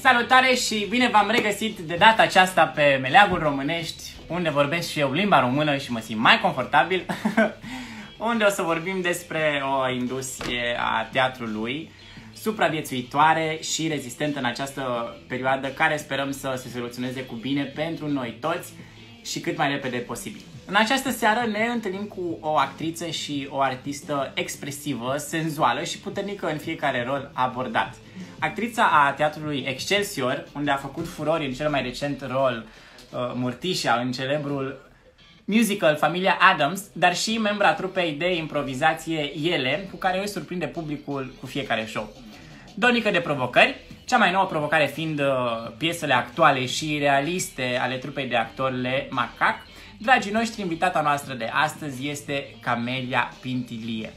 Salutare și bine v-am regăsit de data aceasta pe Meleagul Românești, unde vorbesc și eu limba română și mă simt mai confortabil, unde o să vorbim despre o industrie a teatrului supraviețuitoare și rezistentă în această perioadă, care sperăm să se soluționeze cu bine pentru noi toți și cât mai repede posibil. În această seară ne întâlnim cu o actriță și o artistă expresivă, senzuală și puternică în fiecare rol abordat. Actrița a teatrului Excelsior, unde a făcut furori în cel mai recent rol Murtișa în celebrul musical Familia Adams, dar și membra trupei de improvizație Ele, cu care îi surprinde publicul cu fiecare show. Donică de provocări, cea mai nouă provocare fiind piesele actuale și realiste ale trupei de actori Le Macac. Dragii noștri, invitata noastră de astăzi este Camelia Pintilie.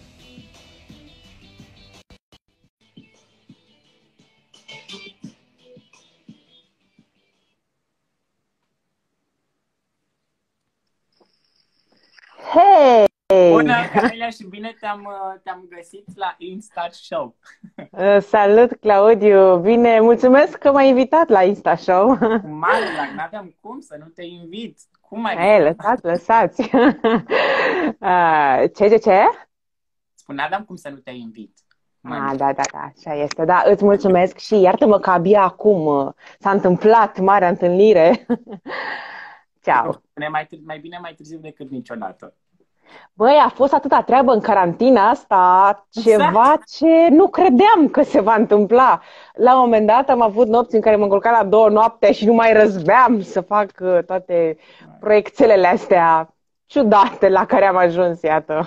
Hei! Bună, Camelia, și bine te-am găsit la Insta Show. Salut, Claudiu! Bine, mulțumesc că m-ai invitat la Insta Show. Mare drag, n-aveam cum să nu te invit. Cum ai Lăsați! Ce? Spun, n-aveam cum să nu te invit. Da, așa este. Da, îți mulțumesc și iartă-mă că abia acum s-a întâmplat marea întâlnire. Ceau! Mai bine mai târziu decât niciodată. Băi, a fost atâta treabă în carantina asta, ceva ce nu credeam că se va întâmpla. La un moment dat am avut nopți în care mă culcam la 2 noaptea și nu mai răzbeam să fac toate proiecțiile astea ciudate la care am ajuns, iată.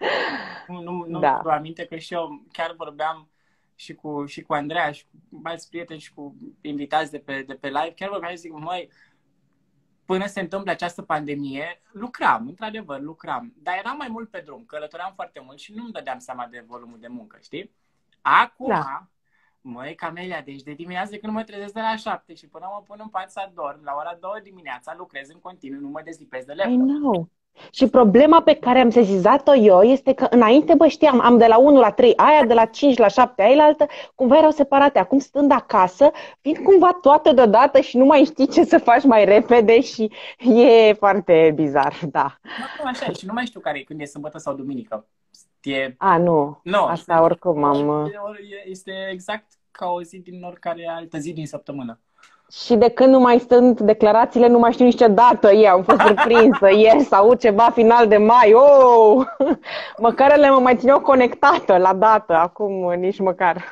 Nu vă aminte că și eu chiar vorbeam și cu Andreea și cu alți prieteni și cu invitați de pe live, chiar vorbeam și zic, măi, până se întâmplă această pandemie, într-adevăr, lucram, dar eram mai mult pe drum, călătoream foarte mult și nu-mi dădeam seama de volumul de muncă, știi? Acum, măi, Camelia, deci de dimineață când mă trezesc de la 7 și până mă pun în pat să adorm, la ora 2 dimineața lucrez în continuu, nu mă dezlipesc de laptop. I know. Și problema pe care am sesizat-o eu este că înainte, știam, am de la 1 la 3 aia, de la 5 la 7 aia la altă, cumva erau separate. Acum stând acasă, vin cumva toate deodată și nu mai știi ce să faci mai repede și e foarte bizar, da. Așa, și nu mai știu când e sâmbătă sau duminică. Nu. Asta oricum am... Este exact ca o zi din oricare altă zi din săptămână. Și de când nu mai sunt declarațiile, nu mai știu nici ce dată e. Am fost surprinsă ieri să aud ceva final de mai. Măcar ele mă mai țineau conectată la dată. Acum nici măcar.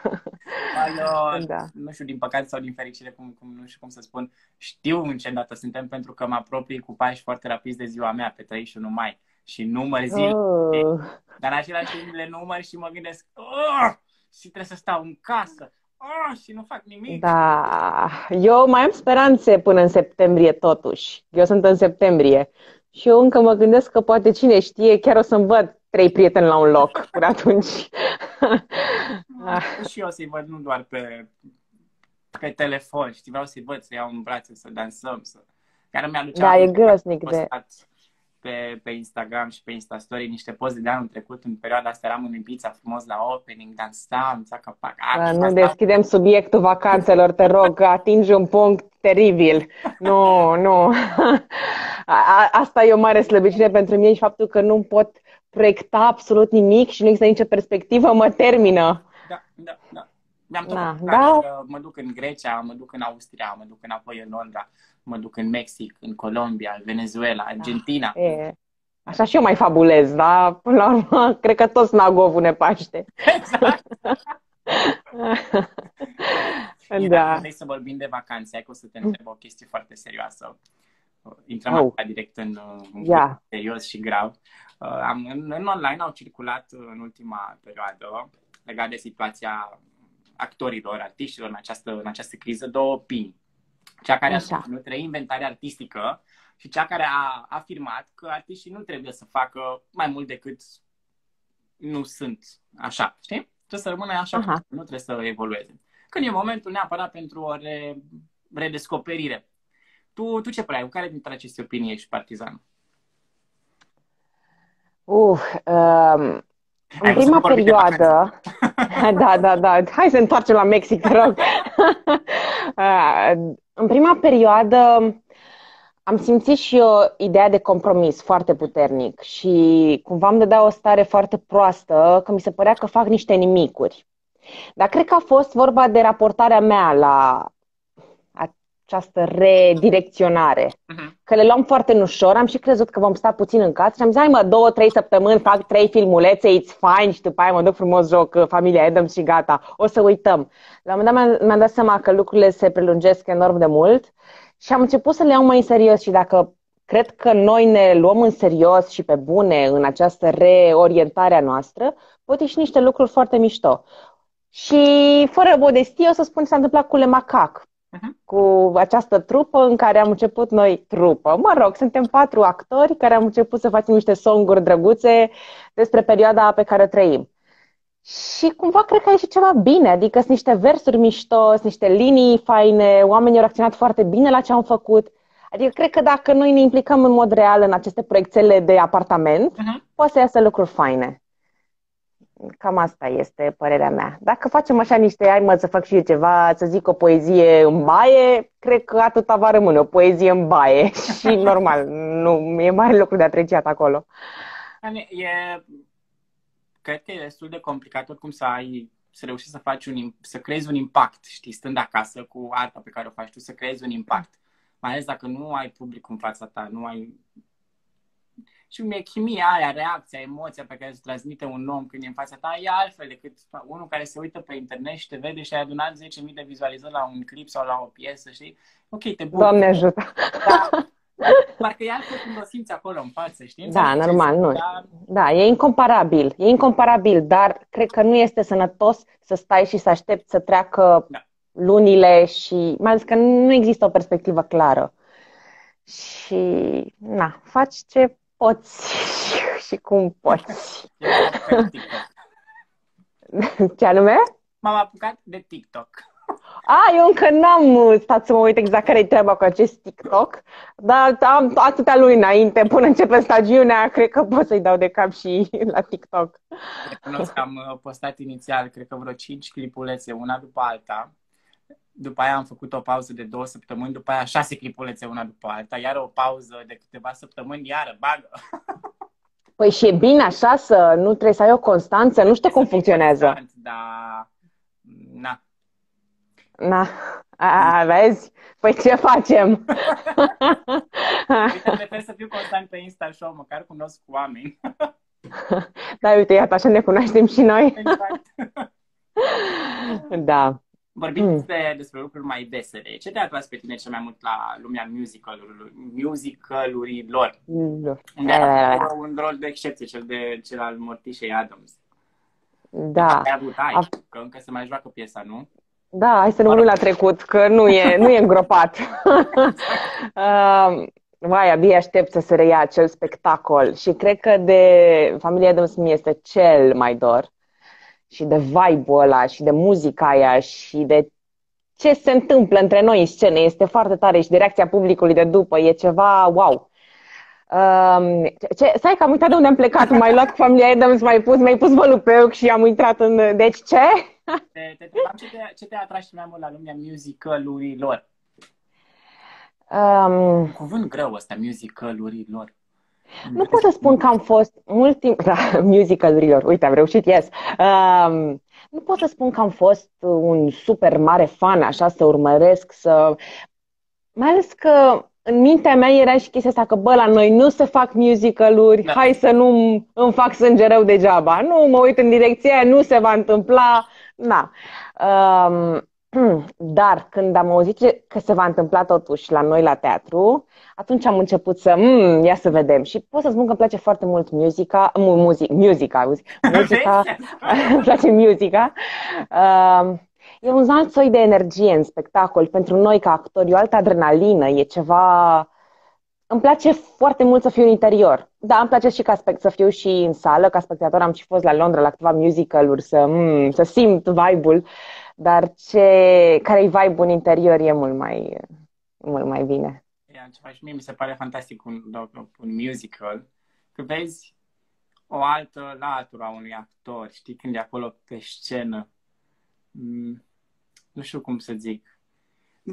Nu știu, din păcate sau din fericire, nu știu cum să spun. Știu în ce dată suntem, pentru că mă apropii cu pași foarte rapizi de ziua mea, pe 31 mai. Și număr zile. Dar în același timp le număr și mă gândesc și trebuie să stau în casă. Și nu fac nimic. Da, eu mai am speranțe până în septembrie totuși. Eu sunt în septembrie. Și eu încă mă gândesc că poate cine știe, chiar o să-mi văd 3 prieteni la un loc până atunci. Și eu să-i văd nu doar pe telefon, știi, vreau să-i văd, să iau în brațe, să dansăm. Chiar mi-aducea e groznic de... pe Instagram și pe Insta Story niște poze de anul trecut. În perioada asta eram în Ibiza frumos la opening, dansam, țaca-pac. Nu deschidem subiectul vacanțelor, te rog, atingi un punct teribil. Nu. Asta e o mare slăbiciune pentru mine și faptul că nu pot proiecta absolut nimic și nu există nicio perspectivă, mă termină. Da. Mă duc în Grecia, mă duc în Austria, mă duc înapoi în Londra, mă duc în Mexic, în Colombia, Venezuela, Argentina. Așa și eu mai fabulez, dar până la urmă cred că toți Nagovul ne paște. Exact. Dacă vrei să vorbim de vacanțe, că o să te întreb o chestie foarte serioasă. Intrăm direct în serios și grav. În online au circulat în ultima perioadă, legat de situația actorilor, artiștilor în această criză, 2 opinii. Cea care a susținut reinventarea artistică și cea care a afirmat că artiștii nu trebuie să facă mai mult decât nu sunt așa, știi? Trebuie să rămână așa, nu trebuie să evolueze. Când e momentul neapărat pentru o redescoperire. Tu ce părere ai? Care dintre aceste opinii ești partizan? În prima perioadă... Da. Hai să întoarcem la Mexic, te rog. În prima perioadă am simțit și eu ideea de compromis foarte puternic și cumva îmi dădea o stare foarte proastă, că mi se părea că fac niște nimicuri. Dar cred că a fost vorba de raportarea mea la această redirecționare. Că le luam foarte în ușor, am și crezut că vom sta puțin în casă și am zis, hai mă, 2-3 săptămâni fac 3 filmulețe, it's fine și după aia mă duc frumos joc familia Adams și gata, o să uităm. La un moment dat mi-am dat seama că lucrurile se prelungesc enorm de mult și am început să le iau mai în serios și dacă cred că noi ne luăm în serios și pe bune în această reorientare a noastră, pot ieși niște lucruri foarte mișto. Și fără modestie o să spun ce s-a întâmplat cu Le Macac, cu această trupă în care am început noi, trupă, mă rog, suntem 4 actori care am început să facem niște songuri drăguțe despre perioada pe care o trăim. Și cumva cred că a ieșit ceva bine, adică sunt niște versuri mișto, sunt niște linii faine, oamenii au reacționat foarte bine la ce am făcut. Adică cred că dacă noi ne implicăm în mod real în aceste proiectele de apartament, poate să iasă lucruri faine. Cam asta este părerea mea. Dacă facem așa niște, hai mă să fac și eu ceva, să zic o poezie în baie, cred că atâta va rămâne, o poezie în baie. Și normal, nu e mare lucru de apreciat acolo. Cred că e destul de complicat oricum să reușești să faci să creezi un impact, știi, stând acasă cu arta pe care o faci tu, să creezi un impact. Mai ales dacă nu ai public în fața ta, nu ai... Și cum e chimia aia, reacția, emoția pe care îți transmite un om când e în fața ta, e altfel decât unul care se uită pe internet și te vede și ai adunat 10.000 de vizualizări la un clip sau la o piesă, știi? Ok, te bucur. Doamne ajută! Da. Parcă e altfel când o simți acolo în față, știi? Da, normal, nu. Da, e incomparabil. E incomparabil, dar cred că nu este sănătos să stai și să aștepți să treacă lunile și mai ales că nu există o perspectivă clară. Și, na, faci ce poți și cum poți. Ce anume? M-am apucat de TikTok. Eu încă n-am stat să mă uit exact care-i treaba cu acest TikTok, dar am atâtea luni înainte, până începe stagiunea, cred că pot să-i dau de cap și la TikTok. Recunosc că am postat inițial, cred că vreo 5 clipulețe, una după alta. După aia am făcut o pauză de 2 săptămâni, după aia 6 clipulețe una după alta, iar o pauză de câteva săptămâni, iară, bagă. Păi și e bine așa să nu trebuie să ai o constanță, nu știu cum funcționează. Constant, dar Vezi? Păi ce facem? Uite, prefer să fiu constant pe Insta Show, măcar cunosc oameni. Da, uite, iată, așa ne cunoaștem și noi. Exact. Da. Vorbim despre lucruri mai vesele. Ce te-a atras pe tine cel mai mult la lumea musicalurilor? Unde era un rol de excepție, cel al Mortișei Adams. Da. Că încă se mai joacă piesa, nu? Da, hai să nu vorbim la trecut, că nu e îngropat. Vai, abia aștept să se reia acel spectacol și cred că de familia Adams mi este cel mai dor. Și de vibe-ul ăla și de muzica aia și de ce se întâmplă între noi în scenă. Este foarte tare și de reacția publicului de după. E ceva wow. Stai că am uitat de unde am plecat. M-ai luat cu familia Adams, mi-ai pus vălupeu și am intrat în... Deci ce? Te întrebam ce te-a atras mai mult la lumea musicalurilor. Cuvânt greu ăsta, musicalurilor. Nu pot să spun că am fost mult timp... Da, musicalurilor. Uite, am reușit, yes. Nu pot să spun că am fost un super mare fan, așa, să urmăresc, mai ales că în mintea mea era și chestia asta că, la noi nu se fac musicaluri, hai să nu îmi fac sânge rău degeaba. Nu mă uit în direcția aia, nu se va întâmpla. Na. Dar când am auzit că se va întâmpla totuși la noi la teatru, atunci am început ia să vedem. Și pot să spun că îmi place foarte mult muzica. Îmi place muzica. E un alt soi de energie în spectacol. Pentru noi ca actori, o altă adrenalină, e ceva... Îmi place foarte mult să fiu în interior. Da, îmi place și să fiu și în sală. Ca spectator am și fost la Londra la câteva musicaluri să simt vibe-ul. Dar care-i vibe-ul în interior e mult mai bine. Ceva și mie mi se pare fantastic un musical, că vezi o altă latură a unui actor, știi, când e acolo pe scenă. Nu știu cum să zic.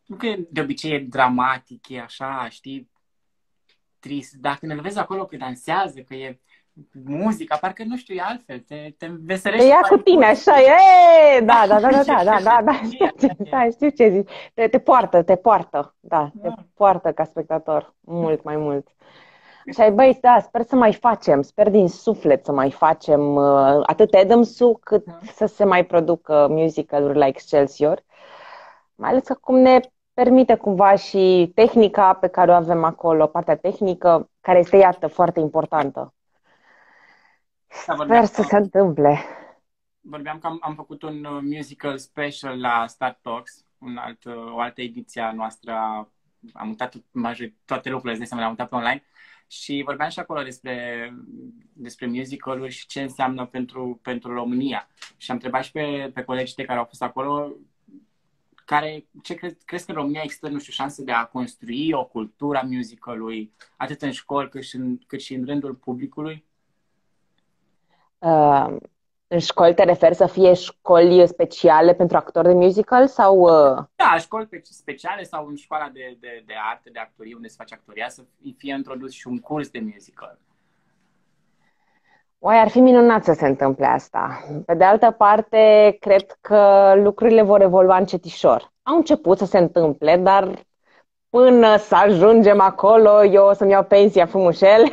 Nu că de obicei e dramatic, e așa, știi, trist. Dacă ne vezi acolo că dansează, că e muzica, parcă nu știu, e altfel, te Te înveselește ia cu mai tine, mult. așa, e, da, da, da, da, da, da, da, da, da, știu ce zici. Te poartă, da, te Da. poartă ca spectator, mult mai mult. Așa e, băi, da, sper să mai facem, sper din suflet să mai facem atât Adamsu cât să se mai producă musical-uri la Excelsior. Mai ales că cum ne permite cumva și tehnica pe care o avem acolo, partea tehnică, care este, iată, foarte importantă. Da, Sper să se întâmple. vorbeam că am făcut un musical special la Star Talks, o altă ediție a noastră. Am mutat toate lucrurile, de seama, le-am mutat pe online. Și vorbeam și acolo despre musical-uri și ce înseamnă pentru România. Și am întrebat și pe colegii tăi care au fost acolo, ce crezi că în România există, nu știu, șanse de a construi o cultură a musical-ului, atât în școli cât și în rândul publicului? În școli te referi să fie școli speciale pentru actori de musical sau... Da, școli speciale sau în școala de arte, de actorie, unde se face actoria, să fie introdus și un curs de musical. Oai, ar fi minunat să se întâmple asta. Pe de altă parte, cred că lucrurile vor evolua încetișor. Au început să se întâmple, dar până să ajungem acolo, eu o să-mi iau pensia frumușel.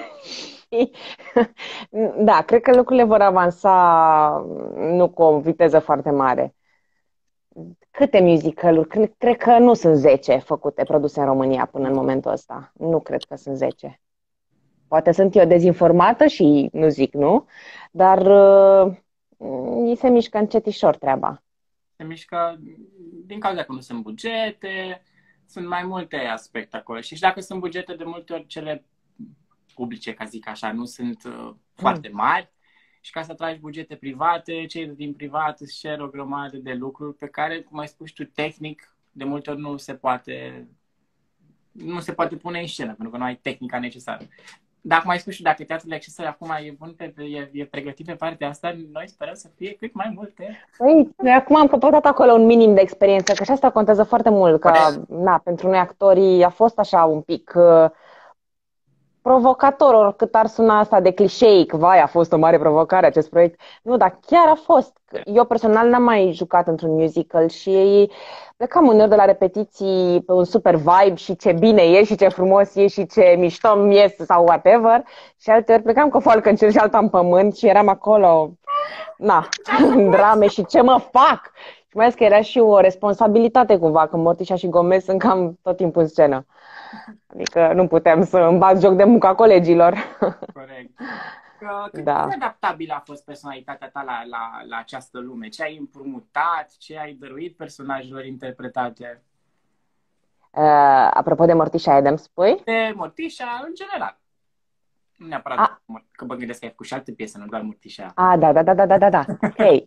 Da, cred că lucrurile vor avansa nu cu o viteză foarte mare. Câte musical-uri? Cred că nu sunt 10 făcute, produse în România până în momentul ăsta. Nu cred că sunt 10. Poate sunt eu dezinformată și nu zic nu, dar îi se mișcă încetișor treaba. Se mișcă din cauza că nu sunt bugete, sunt mai multe aspecte acolo. Și dacă sunt bugete, de multe ori cele publice, ca zic așa, nu sunt foarte mari. Și ca să atragi bugete private, cei din privat îți cer o grămadă de lucruri pe care, cum ai spus tu, tehnic, de multe ori nu se poate pune în scenă, pentru că nu ai tehnica necesară. Dacă mai spus și dacă teatrul Accessory acum e bun, e pregătit pe partea asta, noi sperăm să fie cât mai multe. Păi, noi acum am căpătat acolo un minim de experiență, că și asta contează foarte mult, că na, pentru noi actorii a fost așa un pic provocator, oricât ar suna asta de clișeic, vai, a fost o mare provocare acest proiect. Nu, dar chiar a fost. Eu personal n-am mai jucat într-un musical și plecam uneori de la repetiții pe un super vibe și ce bine e și ce frumos e și ce mișto mi ies sau whatever. Și alteori plecam cu o foalcă în cer și alta în pământ și eram acolo, na, în drame și ce mă fac? Și mai ales că era și o responsabilitate cumva, că Mortișa și Gomez sunt cam tot timpul în scenă. Adică nu putem să îmi bag joc de munca colegilor. Corect. Cât Da. de adaptabilă a fost personalitatea ta la această lume? Ce ai împrumutat? Ce ai dăruit personajelor interpretate? Apropo de Morticia Adams, spui? De Mortișa, în general. Nu neapărat că mă gândesc că ai făcut și alte piese, nu doar Mortișa. Da. Ok.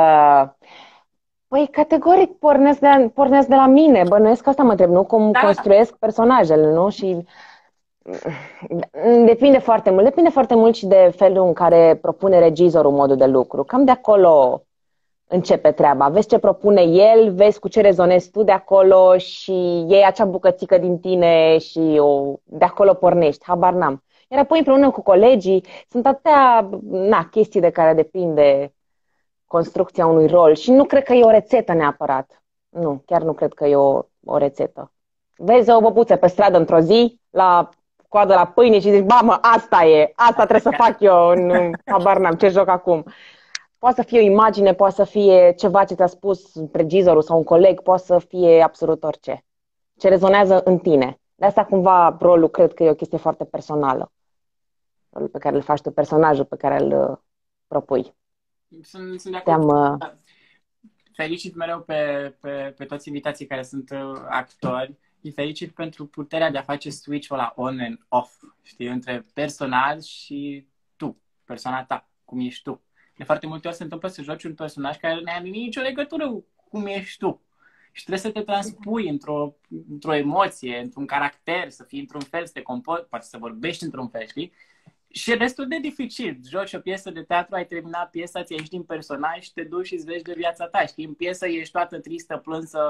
Păi, categoric pornesc de la mine. Bănuiesc că asta mă întreb, nu? Cum construiesc personajele, nu? Și depinde foarte mult. Depinde foarte mult și de felul în care propune regizorul modul de lucru. Cam de acolo începe treaba. Vezi ce propune el, vezi cu ce rezonezi tu de acolo și iei acea bucățică din tine și de acolo pornești. Habar n-am. Iar apoi împreună cu colegii sunt atâtea chestii de care depinde construcția unui rol și nu cred că e o rețetă neapărat. Nu, chiar nu cred că e o rețetă. Vezi o băbuță pe stradă într-o zi, la coadă la pâine și zici, mă, asta e, asta trebuie să fac eu, habar n-am, ce joc acum. Poate să fie o imagine, poate să fie ceva ce ți-a spus regizorul sau un coleg, poate să fie absolut orice. Ce rezonează în tine. De asta cumva rolul cred că e o chestie foarte personală. Rolul pe care îl faci tu, personajul pe care îl propui. Sunt de acord. Felicit mereu pe toți invitații care sunt actori. Îi felicit pentru puterea de a face switch-ul la on and off, știi, între personaj și tu, persoana ta, cum ești tu. De foarte multe ori se întâmplă să joci un personaj care nu are nicio legătură cu cum ești tu. Și trebuie să te transpui într-o emoție, într-un caracter, să fii într-un fel, să te comporți, poate să vorbești într-un fel, știi? Și e destul de dificil. Joci o piesă de teatru, ai terminat piesa, ți-ai ieșit din personaj și te duci și îți vezi de viața ta. Știi, în piesă ești toată tristă, plânsă,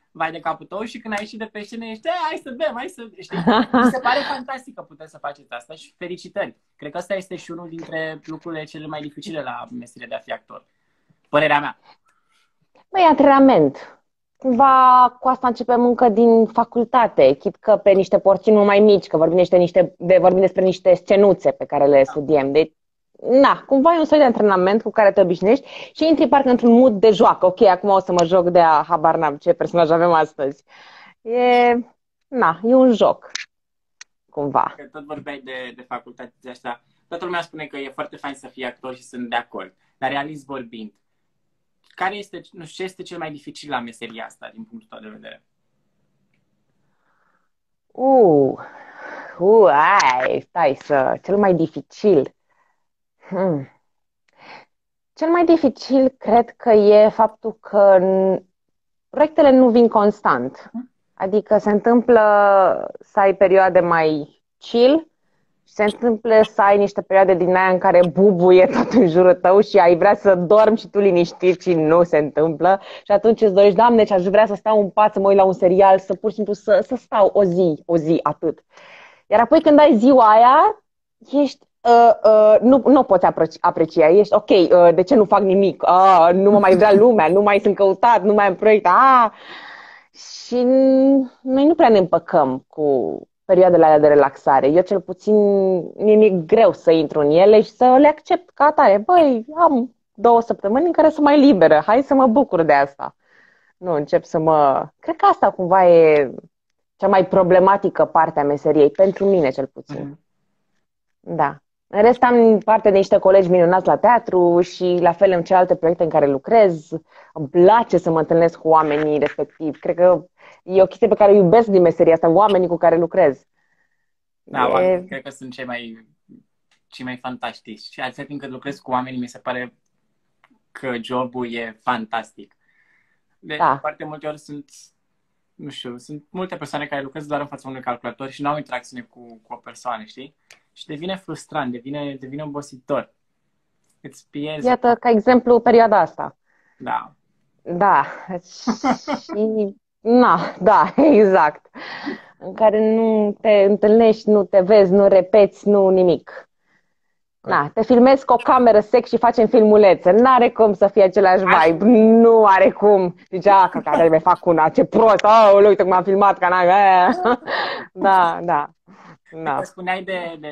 vai de capul tău și când ai ieșit de pe scenă ești, hai să bem, hai să... Știi? Mi se pare fantastic că puteți să faceți asta și felicitări. Cred că asta este și unul dintre lucrurile cele mai dificile la meseria de a fi actor. Părerea mea. Băi, antrenament. Cumva cu asta începem încă din facultate, chit că pe niște porțiuni mai mici, că vorbim despre niște scenuțe pe care le studiem. Deci, na, cumva e un soi de antrenament cu care te obișnuiești și intri parcă într-un mood de joacă. Ok, acum o să mă joc de habar n-am ce personaj avem astăzi. E un joc, cumva. Că tot vorbeai de facultate de asta. Toată lumea spune că e foarte fain să fii actor și sunt de acord. Dar realist vorbind, care este, nu știu, ce este cel mai dificil la meseria asta, din punctul tău de vedere? Cel mai dificil. Cel mai dificil cred că e faptul că proiectele nu vin constant. Adică se întâmplă să ai perioade mai chill și se întâmplă să ai niște perioade din aia în care bubuie tot în jurul tău și ai vrea să dormi și tu liniștit și nu se întâmplă. Și atunci îți dorești, Doamne, ce aș vrea să stau în pat, să mă uit la un serial, să pur și simplu să stau o zi, atât. Iar apoi când ai ziua aia, ești... nu poți aprecia, ești ok, de ce nu fac nimic? Nu mă mai vrea lumea, nu mai sunt căutat, nu mai am proiect. Și noi nu prea ne împăcăm cu perioadele alea de relaxare. Eu cel puțin mi-e greu să intru în ele și să le accept ca atare. Băi, am 2 săptămâni în care sunt mai liberă, hai să mă bucur de asta. Nu, încep să mă... Cred că asta cumva e cea mai problematică parte a meseriei, pentru mine cel puțin. Da. În rest am parte de niște colegi minunați la teatru și la fel în celelalte proiecte în care lucrez. Îmi place să mă întâlnesc cu oamenii respectiv. Cred că e o chestie pe care o iubesc din meseria asta, oamenii cu care lucrez. Da, cred că sunt cei mai fantastici. Și atât timp cât lucrez cu oamenii, mi se pare că jobul e fantastic. Foarte multe ori sunt multe persoane care lucrează doar în fața unui calculator și nu au interacțiune cu o persoană, știi? Și devine frustrant, devine obositor. Îți pierzi. Iată, ca exemplu, perioada asta. Da. Da. Și... da, exact. În care nu te întâlnești, nu te vezi, nu repeți, nu nimic. Te filmezi cu o cameră sec și facem filmulețe. N-are cum să fie același vibe. Nu are cum. Zicea, că trebuie fac una, ce prost. Uite cum am filmat canal. Da. Că spuneai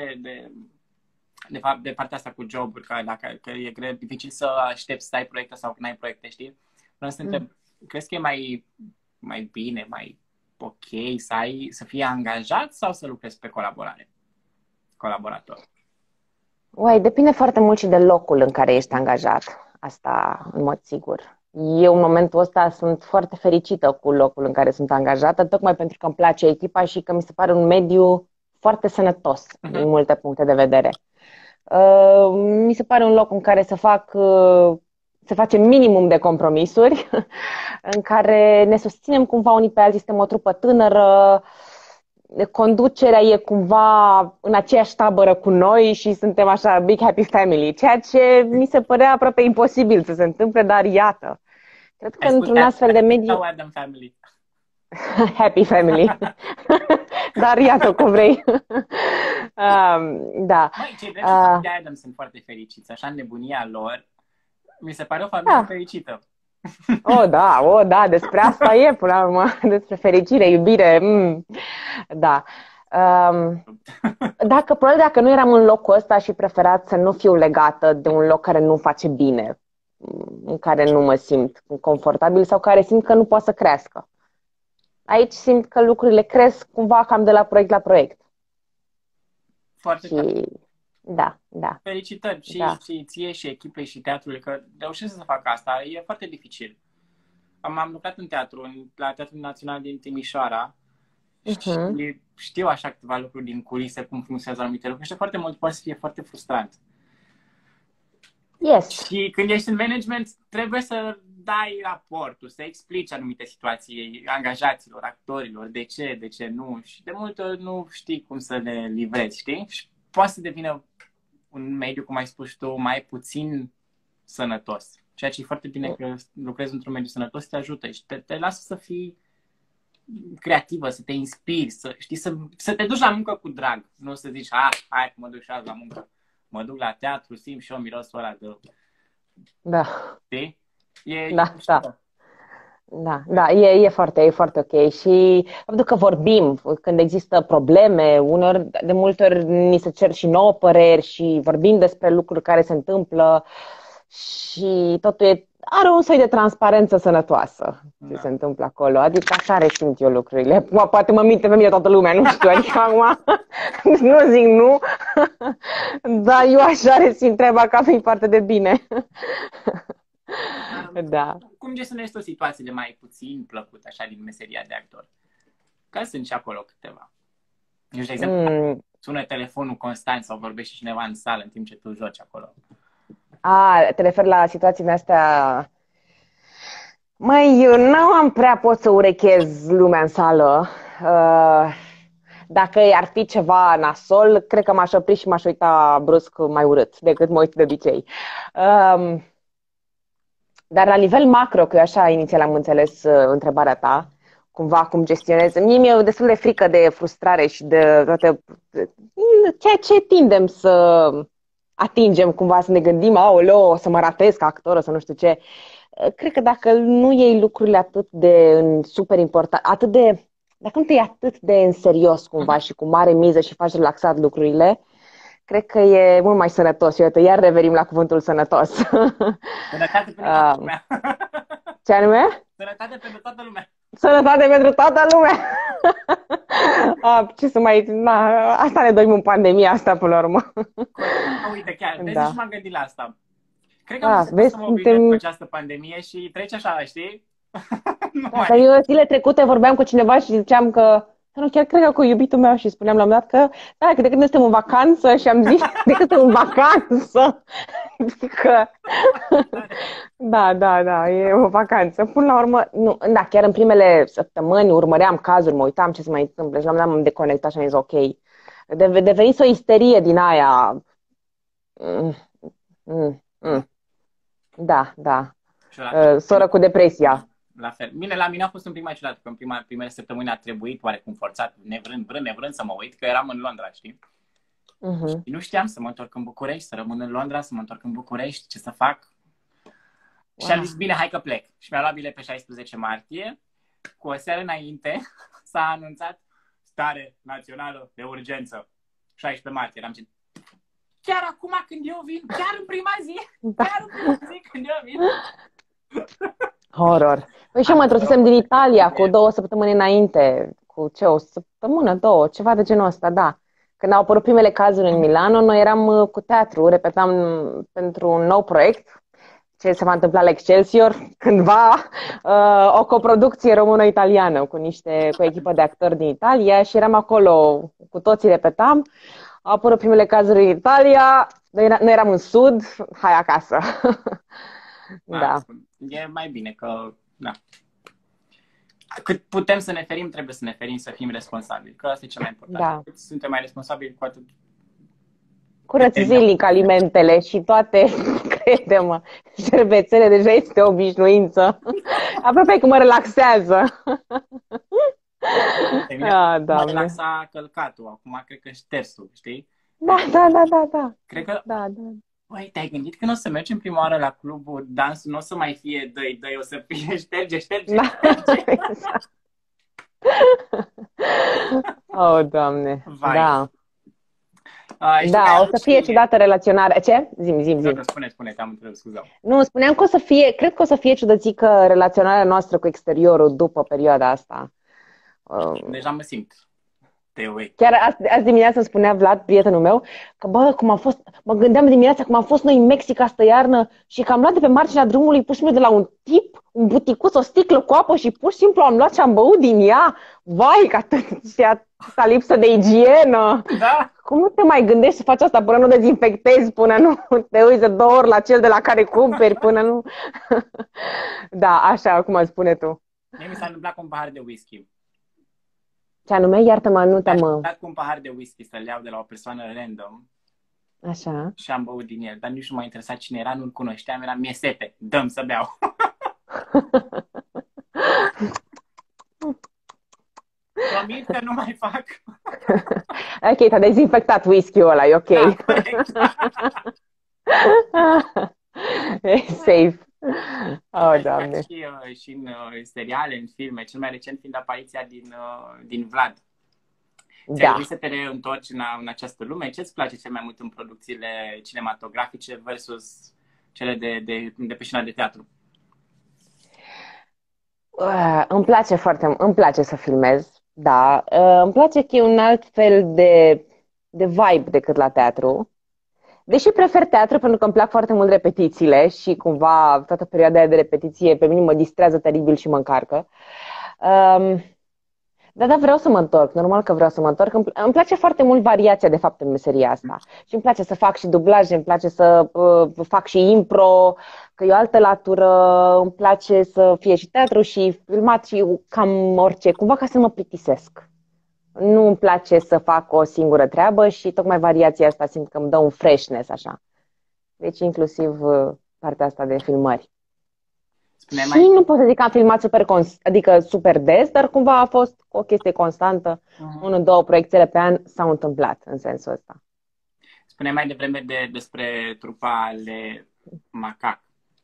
de fapt de partea asta cu joburi, că e dificil să aștepți să ai proiecte sau că n-ai proiecte, știi? Vreau să te întreb, crezi că e mai bine, mai ok să fii angajat sau să lucrezi pe colaborator? Depinde foarte mult și de locul în care ești angajat. Asta în mod sigur. Eu în momentul ăsta sunt foarte fericită cu locul în care sunt angajată, tocmai pentru că îmi place echipa și că mi se pare un mediu foarte sănătos din multe puncte de vedere. Mi se pare un loc în care se face minimum de compromisuri, în care ne susținem cumva unii pe alții, suntem o trupă tânără, conducerea e cumva în aceeași tabără cu noi și suntem așa big happy family, ceea ce mi se părea aproape imposibil să se întâmple, dar iată. Cred că într-un astfel de mediu... Happy family. Dar iată cum vrei. Da. Cei drept de Addams sunt foarte fericiți. Așa, nebunia lor mi se pare o familie fericită. Da, despre asta e până la urmă, despre fericire, iubire. Da. Probabil dacă nu eram în locul ăsta și preferat să nu fiu legată de un loc care nu face bine, în care nu mă simt confortabil sau care simt că nu poate să crească. Aici simt că lucrurile cresc cumva cam de la proiect la proiect. Foarte tare. Da. Felicitări și ție și echipei și teatrului că reușesc să facă asta. E foarte dificil. Am lucrat în teatru, la Teatrul Național din Timișoara și știu așa câteva lucruri din culise, cum funcționează anumite lucruri și foarte mult poate să fie foarte frustrant. Yes. Și când ești în management, trebuie să dai raportul, să explici anumite situații angajaților, actorilor, de ce nu. Și de multe ori nu știi cum să le livrezi, știi? Și poate să devină un mediu, cum ai spus tu, mai puțin sănătos. Ceea ce e foarte bine că lucrezi într-un mediu sănătos, te ajută și te lasă să fii creativă, să te inspiri, să știi, să te duci la muncă cu drag. Nu să zici, hai că mă duc și azi la muncă. Mă duc la teatru, simt și eu mirosul ăla de... Da, Știi? da, da. Da, da, e foarte ok. Și faptul că vorbim când există probleme, de multe ori ni se cer și nouă păreri și vorbim despre lucruri care se întâmplă și totul are un soi de transparență sănătoasă ce se întâmplă acolo. Adică așa resimt eu lucrurile. Poate mă minte pe mine toată lumea, nu știu, adică acum nu zic nu, dar eu așa resimt treaba că a venit parte de bine. Da. Cum gestionezi tu situațiile mai puțin plăcute așa din meseria de actor? Că sunt și acolo câteva. Eu, de exemplu, sună telefonul constant sau vorbește cineva în sală în timp ce tu joci acolo. Te referi la situațiile astea? Măi, eu nu am prea pot să urechez lumea în sală. Dacă ar fi ceva nasol, cred că m-aș opri și m-aș uita brusc mai urât decât mă uit de obicei. Dar la nivel macro, că eu așa inițial am înțeles întrebarea ta, cumva cum gestionez. Mie mi-e destul de frică de frustrare și de toate ceea ce tindem să atingem, cumva să ne gândim, aoleo, o să mă ratez ca actor, o să nu știu ce. Cred că dacă nu iei lucrurile atât de super important, dacă nu te iei atât de în serios cumva și cu mare miză și faci relaxat lucrurile, cred că e mult mai sănătos. Iată, iar revenim la cuvântul sănătos. Sănătate pentru toată lumea. Ce anume? Sănătate pentru toată lumea. Sănătate pentru toată lumea! Ce să mai... asta ne dorim în pandemia asta, până la urmă. Uite, chiar, vezi, și m-am gândit la asta. Cred că am să mă obișnuiesc cu această pandemie și trece așa, știi? Eu zile trecute vorbeam cu cineva și ziceam că nu, chiar cred că cu iubitul meu și spuneam la un moment dat că de când suntem în vacanță și am zis de când suntem în vacanță că da, e o vacanță. Până la urmă, nu, da, chiar în primele săptămâni urmăream cazuri, mă uitam ce se mai întâmplă și la un moment dat m-am deconectat și am zis ok. Devenise o isterie din aia. Da. Soră cu depresia. La fel. Bine, la mine a fost un pic mai ciudat, că în primele săptămâni a trebuit oarecum forțat, nevrând să mă uit, că eram în Londra, știi? Și nu știam să mă întorc în București, să rămân în Londra, să mă întorc în București, ce să fac. Și am zis, bine, hai că plec. Și mi-a luat bilet pe 16 martie. Cu o seară înainte s-a anunțat stare națională de urgență. 16 martie. Eram zis, chiar acum când eu vin, chiar în prima zi, când eu vin. Horror. Păi și eu mă întorsesem din Italia cu 2 săptămâni înainte. Cu o săptămână, 2, ceva de genul ăsta, da. Când au apărut primele cazuri în Milano, noi eram cu teatru, repetam pentru un nou proiect, ce se va întâmpla la Excelsior, cândva, o coproducție română-italiană cu o echipă de actori din Italia și eram acolo, cu toții repetam. Au apărut primele cazuri în Italia, noi eram în sud, hai acasă. Da. E mai bine că, da. Cât putem să ne ferim, trebuie să ne ferim, să fim responsabili. Că asta e cel mai important. Da. Cât suntem mai responsabili, cu atât. Curăț zilnic alimentele și toate, crede-mă, șervețele deja este o obișnuință. Aproape că mă relaxează. Mă relaxa călcatul, acum cred că ștersul, știi? Da. Cred că... Da. Băi, te-ai gândit că nu o să mergem prima oară la clubul dansul, nu o să mai fie dă-i, o să fie șterge. Da. Oh, Doamne. Vai. Da. O să fie ciudată relaționarea. Ce? Zi. Spune, te-am întrebat, scuză. Nu, spuneam că cred că o să fie ciudățică relaționarea noastră cu exteriorul după perioada asta. Deja mă simt. Chiar azi dimineața îmi spunea Vlad, prietenul meu, că mă gândeam dimineața cum am fost noi în Mexic astă iarnă și că am luat de pe marginea drumului pur și simplu de la un tip, un buticuț, o sticlă cu apă și pur și simplu am luat și am băut din ea. Vai, că atâta lipsă de igienă. Da. Cum nu te mai gândești să faci asta până nu dezinfectezi, până nu te uiți de 2 ori la cel de la care cumperi, până nu... Da, așa, cum îți spune tu. Mie mi s-a întâmplat cu un pahar de whisky. Ce anume? Iartă-mă, nu te-am... Am dat cu un pahar de whisky să-l iau de la o persoană random. Așa. Și am băut din el, dar nici nu m-a interesat cine era, nu-l cunoșteam, era mie sete, dăm să beau. promit că nu mai fac. Ok, te-a dezinfectat whisky-ul ăla, e ok. Da, corect. E safe. Oh, Ai Doamne. și în seriale, în filme, cel mai recent fiind apariția din Vlad. Ți-ai Da. dorit să te reîntorci în această lume? Ce îți place cel mai mult în producțiile cinematografice versus cele de pe scena de teatru? Îmi place să filmez, da. Îmi place că e un alt fel de vibe decât la teatru. Deși prefer teatru pentru că îmi plac foarte mult repetițiile și cumva toată perioada aia de repetiție pe mine mă distrează teribil și mă încarcă. Da, vreau să mă întorc, normal că vreau să mă întorc. Îmi place foarte mult variația, de fapt, în meseria asta. Și îmi place să fac și dublaje, îmi place să fac și impro, că e o altă latură, îmi place să fie și teatru și filmat și cam orice, cumva ca să nu mă plictisesc. Nu îmi place să fac o singură treabă și tocmai variația asta simt că îmi dă un freshness, așa. Deci inclusiv partea asta de filmări. Și nu pot să zic că am filmat super des, dar cumva a fost o chestie constantă. Unul, două proiecțiile pe an s-au întâmplat în sensul ăsta. Spuneai mai devreme despre trupa Le Macac.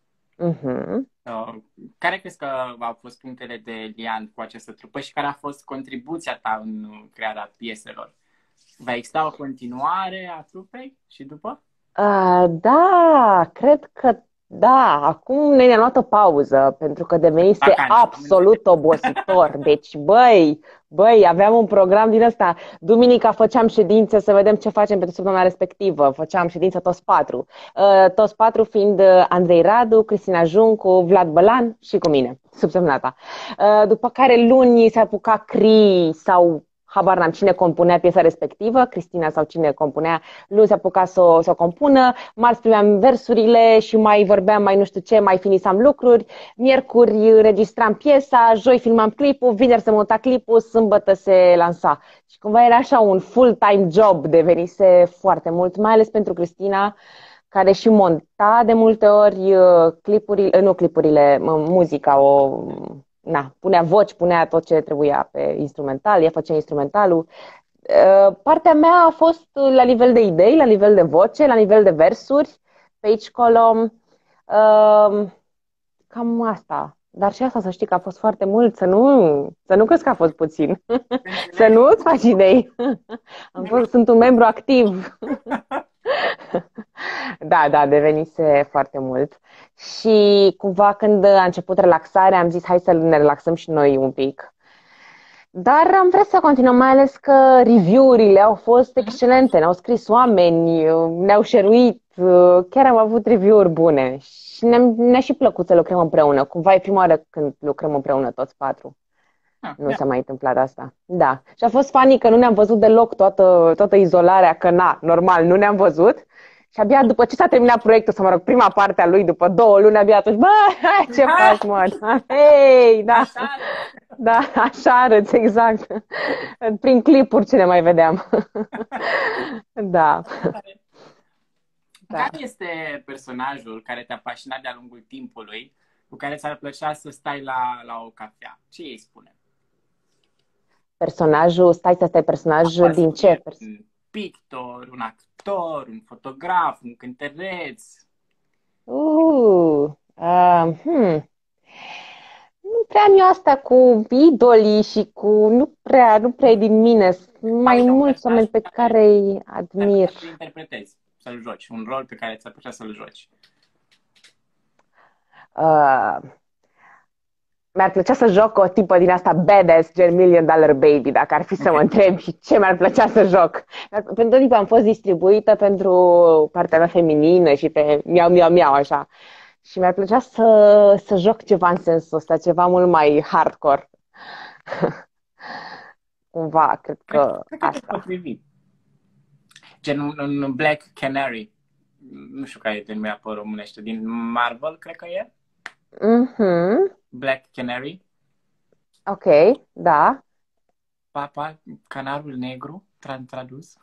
Care crezi că au fost punctele de liant cu această trupă și care a fost contribuția ta în crearea pieselor? Va exista o continuare a trupei și după? Da, cred că da. Acum ne-am luat o pauză pentru că devenise absolut obositor. Deci, băi, aveam un program din ăsta. Duminica făceam ședințe să vedem ce facem pentru săptămâna respectivă. Făceam ședință toți patru. Toți patru fiind Andrei Radu, Cristina Juncu, Vlad Bălan și cu mine, săptămâna ta. După care luni se apuca Cri sau habar n-am cine compunea piesa respectivă, Cristina sau cine compunea, luni se apuca să o compună, marți primeam versurile și mai vorbeam mai nu știu ce, mai finisam lucruri, miercuri înregistram piesa, joi filmam clipul, vineri se monta clipul, sâmbătă se lansa. Și cumva era așa un full-time job, devenise foarte mult, mai ales pentru Cristina, care și monta de multe ori muzica, punea voci, punea tot ce trebuia pe instrumental, ea făcea instrumentalul. Partea mea a fost la nivel de idei, la nivel de voce, la nivel de versuri, pe aici colo. Cam asta. Dar și asta să știi că a fost foarte mult, să nu crezi că a fost puțin. Să nu îți faci idei. Sunt un membru activ. Da, devenise foarte mult. Și cumva când a început relaxarea am zis hai să ne relaxăm și noi un pic. Dar am vrea să continuăm, mai ales că review-urile au fost excelente, ne-au scris oameni, ne-au share-uit, chiar am avut review-uri bune și ne-a și plăcut să lucrăm împreună. Cumva e prima oară când lucrăm împreună toți patru. Nu s-a mai întâmplat asta. Da. Și a fost funny că nu ne-am văzut deloc toată izolarea, că normal, nu ne-am văzut. Și abia după ce s-a terminat proiectul, sau prima parte a lui, după 2 luni, abia atunci, ce faci, mă? Hei, da. Da, așa arăți, exact. Prin clipuri ce ne mai vedeam. Da. Care este personajul care te-a fascinat de-a lungul timpului, cu care ți-ar plăcea să stai la o cafea? Ce îi spune? Personajul, personajul din ce? Un pictor, un actor, un fotograf, un cântăreț. Nu prea am eu asta cu idolii și cu... Nu prea e din mine. Mai mulți oameni pe care îi admir. Să interpretezi, să-l joci. Un rol pe care ți-ar plăcea să-l joci. Mi-ar plăcea să joc o tipă din asta badass, gen Million Dollar Baby, dacă ar fi să mă întreb și ce mi-ar plăcea să joc. Pentru tot timpul am fost distribuită pentru partea mea feminină și pe miau, așa. Și mi-ar plăcea să joc ceva în sensul ăsta, ceva mult mai hardcore. Cumva, cred că asta. Gen un Black Canary. Nu știu care e denumirea pe românește. Din Marvel, cred că e. Black Canary. Ok, da. Papa, canarul negru, tradus.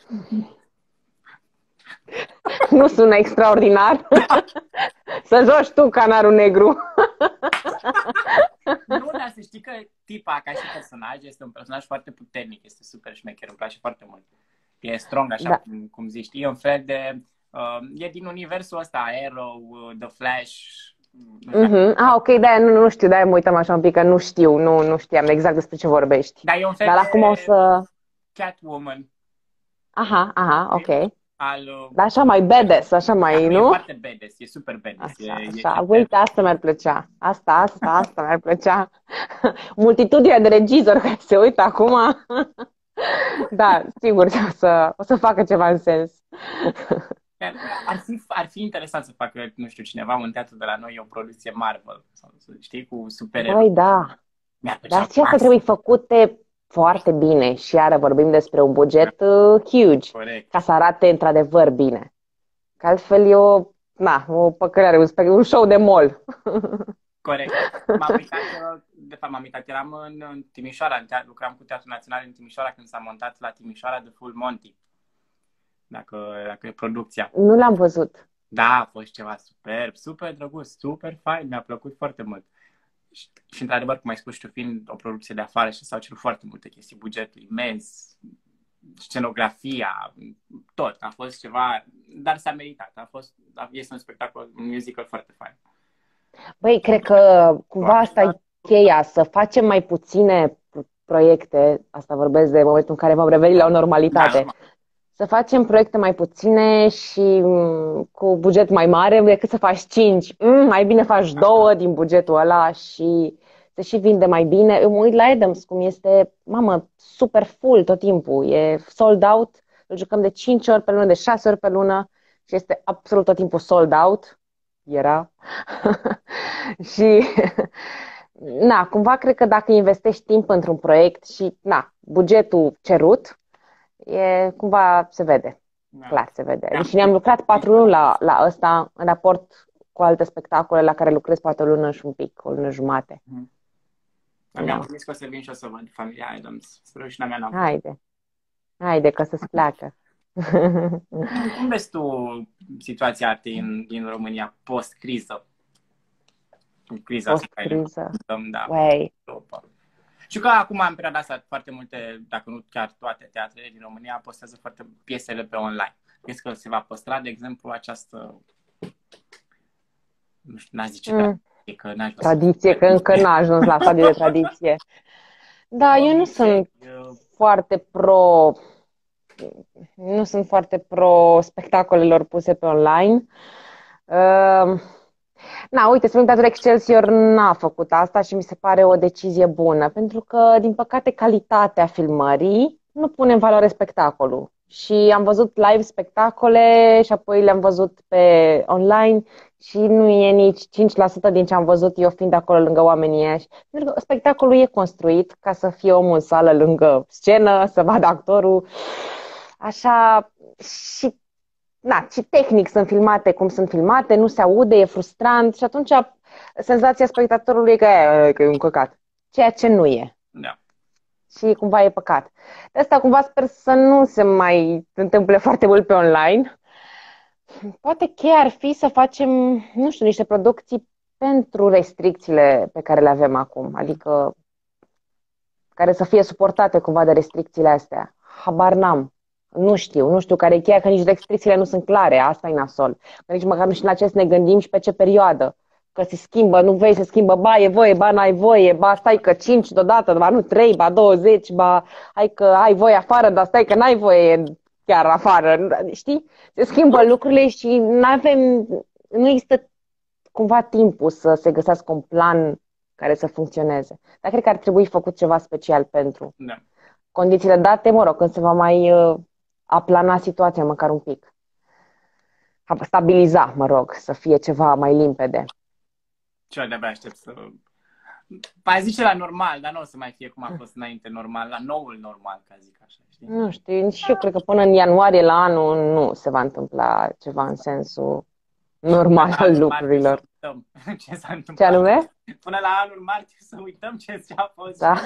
Nu sună extraordinar. Să joci tu canarul negru. Nu, dar să știi că tipa ca și personaj este un personaj foarte puternic, este super șmecher, îmi place foarte mult. E strong, așa Da. cum zici. E un fel de... e din universul ăsta, Arrow, The Flash. Ah, ok, da, nu știu, da, mă uitam așa un pic, că nu știu, nu știam exact despre ce vorbești. Dar e un fel Dar de acum o să... Catwoman Aha, ok. al... Dar așa mai badass, așa Da, mai, e nu? foarte badass, e super badass. Așa, uite, asta mi-ar plăcea. Asta mi-ar plăcea. Multitudinea de regizori care se uită acum. Da, sigur, o să facă ceva în sens. Ar fi interesant să facă, nu știu, cineva un teatru de la noi o producție Marvel, sau, știi, cu supereroi. Băi, da. Dar și asta trebuie făcute foarte bine și iară vorbim despre un buget huge, Corect. ca să arate într-adevăr bine. Că altfel e o păcăleare, un show de mall. Corect. M-am uitat, eram în Timișoara, lucram cu Teatrul Național în Timișoara când s-a montat la Timișoara The Full Monty. Dacă e producția. Nu l-am văzut. Da, a fost ceva super drăguț, super fain, mi-a plăcut foarte mult. Și într-adevăr, cum ai spus, știu, fiind o producție de afară și s-au cerut foarte multe chestii, bugetul imens, scenografia, tot. A fost ceva, dar s-a meritat. Este un spectacol, un musical foarte fain. Băi, cred că cumva asta e cheia, să facem mai puține proiecte, asta vorbesc de momentul în care vom reveni la o normalitate, să facem proiecte mai puține și cu buget mai mare decât să faci 5. Mai bine faci 2 din bugetul ăla și se și vinde mai bine. Eu mă uit la Adams, cum este, mamă, super full tot timpul. E sold out, îl jucăm de 5 ori pe lună, de 6 ori pe lună și este absolut tot timpul sold out. Era. Și cumva cred că dacă investești timp într-un proiect și bugetul cerut, cumva se vede. Clar se vede. Deci ne-am lucrat 4 luni la ăsta în raport cu alte spectacole la care lucrez poate o lună și un pic, o lună jumate. Mi-am promis că o să vin și o să văd Familia Adams. Spre rușinea mea n-am. Haide că să-ți placă. Cum vezi tu situația artei din România post-criză? Criza post-criză. Da. Wey. Și că acum, în perioada asta, foarte multe, dacă nu chiar toate teatrele din România postează foarte piesele pe online. Crezi că se va păstra, de exemplu, această, nu știu, n-aș zice tradiție, că încă n-a ajuns la stadiul de tradiție. Da, eu nu sunt foarte pro spectacolelor puse pe online. Uite, Spectatorul Excelsior n-a făcut asta și mi se pare o decizie bună, pentru că, din păcate, calitatea filmării nu pune în valoare spectacolul. Și am văzut live spectacole și apoi le-am văzut pe online și nu e nici 5% din ce am văzut eu fiind acolo lângă oamenii ăia. Pentru că spectacolul e construit ca să fie omul în sală lângă scenă, să vadă actorul, așa, și tehnic sunt filmate cum sunt filmate, nu se aude, e frustrant și atunci senzația spectatorului e că e un căcat, ceea ce nu e. Da. Și cumva e păcat. De asta cumva sper să nu se mai întâmple foarte mult pe online. Poate cheia ar fi să facem, nu știu, niște producții pentru restricțiile pe care le avem acum, adică care să fie suportate cumva de restricțiile astea. Habar n-am. Nu știu care e cheia, că nici restricțiile nu sunt clare, asta e nasol. Că nici măcar nu știu la ce să ne gândim și pe ce perioadă. Că se schimbă, nu vei, se schimbă, ba e voie, ba n-ai voie, ba stai că 5 deodată, ba nu 3, ba 20, ba hai că ai voie afară, dar stai că n-ai voie chiar afară. Știi? Se schimbă lucrurile și nu există cumva timpul să se găsească un plan care să funcționeze. Dar cred că ar trebui făcut ceva special pentru condițiile date, când se va mai aplana situația măcar un pic. Stabiliza, să fie ceva mai limpede. Ce de-abia aștept să... Mai zice la normal, dar nu o să mai fie cum a fost înainte normal, la noul normal, ca zic așa, știi? Nu știu, și eu cred că până în ianuarie la anul nu se va întâmpla ceva în sensul normal al lucrurilor. Ce s-a întâmplat? Ce anume? Până la anul martie să uităm ce a fost. Da.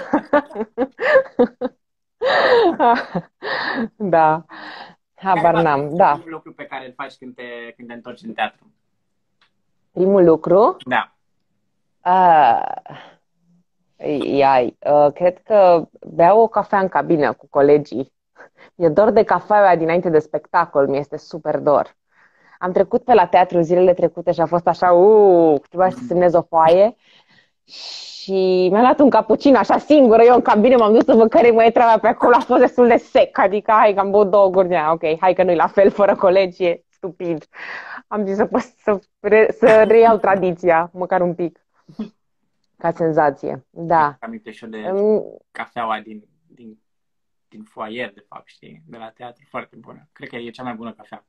Da. Habar n-am, da. Primul lucru pe care îl faci când te întorci în teatru? Primul lucru? Da. Cred că beau o cafea în cabină cu colegii. Mi-e dor de cafeaua dinainte de spectacol, mi-este super dor. Am trecut pe la teatru zilele trecute și a fost așa, trebuia să semnez o foaie și mi-a luat un cappuccino așa singură, eu în cabină m-am dus să văd care mai e treaba pe acolo, a fost destul de sec, adică hai că am băut 2 guri, ok, hai că nu-i la fel fără colegi, e stupid. Am zis să reiau tradiția, măcar un pic, ca senzație, da. Am aminte și eu de cafeaua din foaier, de fapt, știi, de la teatru, foarte bună. Cred că e cea mai bună cafea.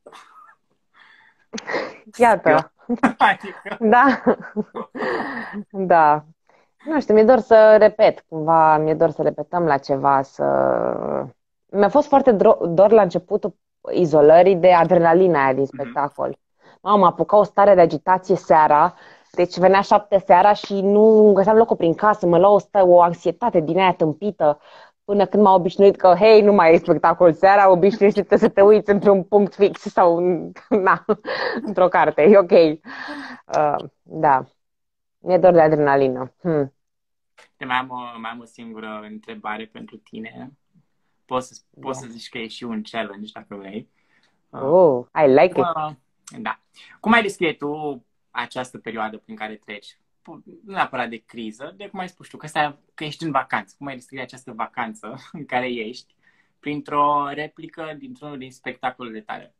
Iată. Adică... Da. Da. Nu știu, mi-e dor să repet cumva, mi-e dor să repetăm la ceva, Mi-a fost foarte dor la începutul izolării de adrenalina aia din spectacol. M-a apucat o stare de agitație seara, deci venea 7 seara și nu găseam locul prin casă, mă lua o anxietate din aia tâmpită, până când m-a obișnuit că, hei, nu mai e spectacol seara, obișnuiește să te uiți într-un punct fix sau, într-o carte, e ok. Da, mi-e dor de adrenalină. Mai am o singură întrebare pentru tine. Poți să zici că e și un challenge, dacă vrei. I like it. Da. Cum ai descrie tu această perioadă prin care treci? Nu neapărat de criză, de cum ai spus tu, că ești în vacanță. Cum ai descrie această vacanță în care ești printr-o replică dintr-unul din spectacolele tale?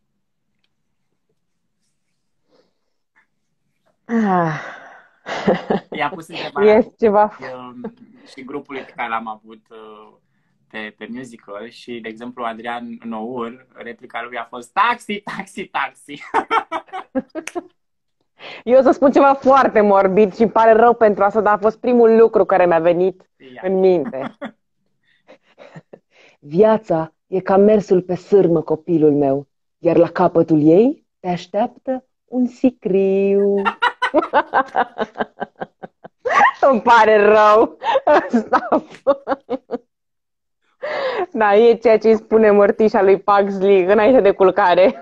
I-a pus întrebarea și grupului pe care l-am avut pe musical și, de exemplu, Adrian Nour, replica lui a fost taxi, taxi, taxi. Eu o să spun ceva foarte morbid și îmi pare rău pentru asta, dar a fost primul lucru care mi-a venit în minte. Viața e ca mersul pe sârmă, copilul meu, iar la capătul ei te așteaptă un sicriu. Îmi pare rău. Stop. Da, e ceea ce îi spune mărtișa lui Pugsley înainte de culcare.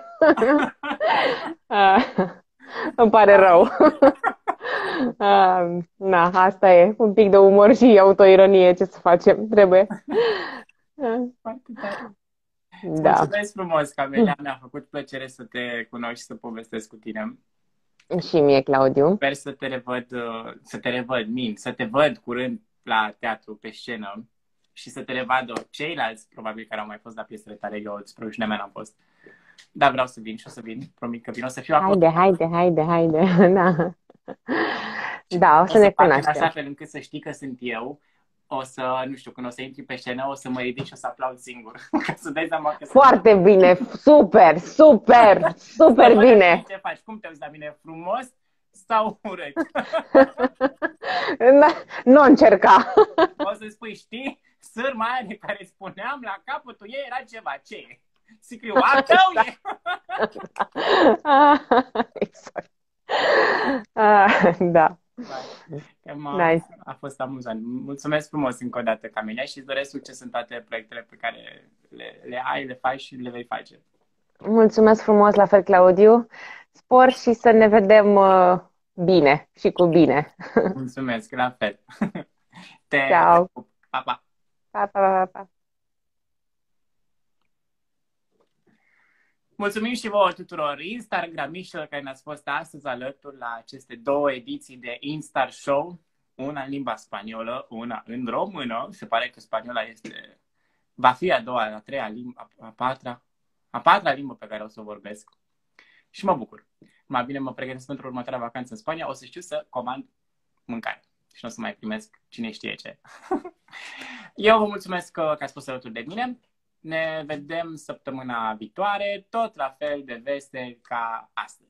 Îmi pare rău. Na, asta e. Un pic de umor și autoironie. Ce să facem? Trebuie. Foarte tare. Da. Mulțumesc frumos, Camelia. Mi-a făcut plăcere să te cunoști și să povestesc cu tine. Și mie, Claudiu. Sper să te văd curând la teatru, pe scenă și să te revadă ceilalți, probabil, care au mai fost la piesele tale. Eu, spre rușinea mea, n-am fost. Dar vreau să vin și o să vin. Promit că vin, o să fiu acolo. Haide. Da. Da, o să ne cunoaștem. Așa fel încât să știi că sunt eu. O să, nu știu, când o să intri pe scenă, o să mă ridic și o să aplaud singur. Ca să dai seama că foarte bine, super bine. Ce faci? Cum te uiți la mine? Frumos sau urât? Nu încerca. O să spui, știi, sârma aia de care spuneam, la capătul ei era ceva. Ce e? Sicriu, a tău e! Exact. Da. Nice. A fost amuzant. Mulțumesc frumos încă o dată, Camelia, și îți doresc succes în toate proiectele pe care le ai, le faci și le vei face. Mulțumesc frumos, la fel, Claudiu. Spor și să ne vedem bine și cu bine. Mulțumesc, la fel. Ciao. Pa, pa. Pa. Mulțumim și vouă tuturor instagramiștilor care ne-ați fost astăzi alături la aceste 2 ediții de Instar Show, una în limba spaniolă, una în română. Se pare că spaniola va fi a doua, a treia limbă, a patra limbă pe care o să o vorbesc. Și mă bucur. Mai bine mă pregătesc pentru următoarea vacanță în Spania, o să știu să comand mâncare și nu o să mai primesc cine știe ce. Eu vă mulțumesc că ați fost alături de mine. Ne vedem săptămâna viitoare, tot la fel de veste ca astăzi.